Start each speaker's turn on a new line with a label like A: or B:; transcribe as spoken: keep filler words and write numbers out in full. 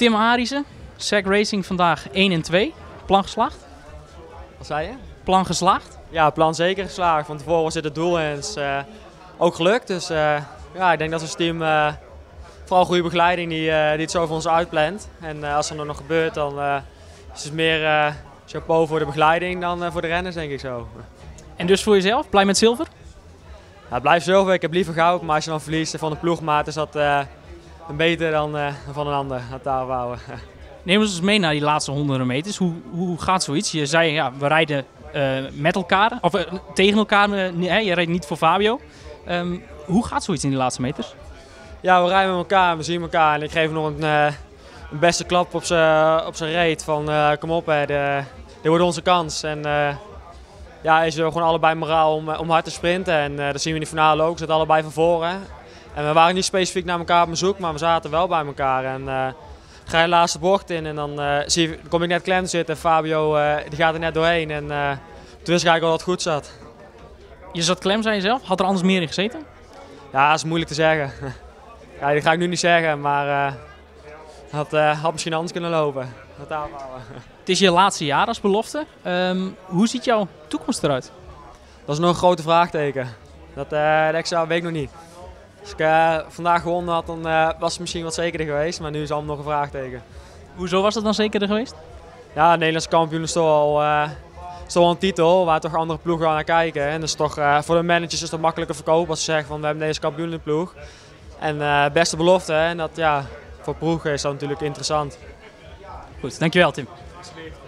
A: Tim Arissen, S E C Racing vandaag één en twee. Plan geslaagd?
B: Wat zei je?
A: Plan geslaagd?
B: Ja, plan zeker geslaagd. Van tevoren was dit het doel en het is uh, ook gelukt. Dus uh, ja, ik denk dat ons team, uh, vooral goede begeleiding, die, uh, die het zo voor ons uitplant. En uh, als er nog gebeurt, dan uh, is het meer uh, chapeau voor de begeleiding dan uh, voor de renners, denk ik zo.
A: En dus voor jezelf, blij met zilver?
B: Ja, het blijft zilver. Ik heb liever goud, maar als je dan verliest van de ploegmaat is dat uh, beter dan uh, van een ander. Dat daarop houden.
A: Neem ons eens mee naar die laatste honderden meters. Hoe, hoe gaat zoiets? Je zei, ja, we rijden uh, met elkaar, of uh, tegen elkaar. Uh, hè? Je rijdt niet voor Fabio. Um, hoe gaat zoiets in die laatste meters?
B: Ja, we rijden met elkaar, we zien elkaar en ik geef nog een, uh, een beste klap op zijn op zijn reet van uh, kom op, hè, de, dit wordt onze kans. En uh, ja, is er gewoon allebei moraal om, om hard te sprinten en uh, dat zien we in de finale ook, we zaten allebei van voren. En we waren niet specifiek naar elkaar op bezoek, maar we zaten wel bij elkaar. En, uh, ga je de laatste bocht in en dan, uh, zie je, dan kom ik net klem te zitten en Fabio uh, die gaat er net doorheen. En uh, toen wist ik eigenlijk al dat het goed zat.
A: Je zat klem, zei je zelf. Had er anders meer in gezeten?
B: Ja, dat is moeilijk te zeggen. Ja, dat ga ik nu niet zeggen, maar uh, had, uh, had misschien anders kunnen lopen. Dat
A: het is je laatste jaar als belofte. Um, hoe ziet jouw toekomst eruit?
B: Dat is nog een grote vraagteken. Dat, uh, dat extra weet ik nog niet. Als ik uh, vandaag gewonnen had, dan uh, was het misschien wat zekerder geweest, maar nu is het allemaal nog een vraagteken.
A: Hoezo was het dan zekerder geweest?
B: Ja, het Nederlandse kampioen is toch al, uh, is toch wel een titel waar toch andere ploegen gaan naar kijken. En dus toch, uh, voor de managers is het makkelijker verkopen als ze zeggen van we hebben deze kampioen in de ploeg. En uh, beste belofte, en dat, ja, voor ploegen is dat natuurlijk interessant.
A: Goed, dankjewel Tim.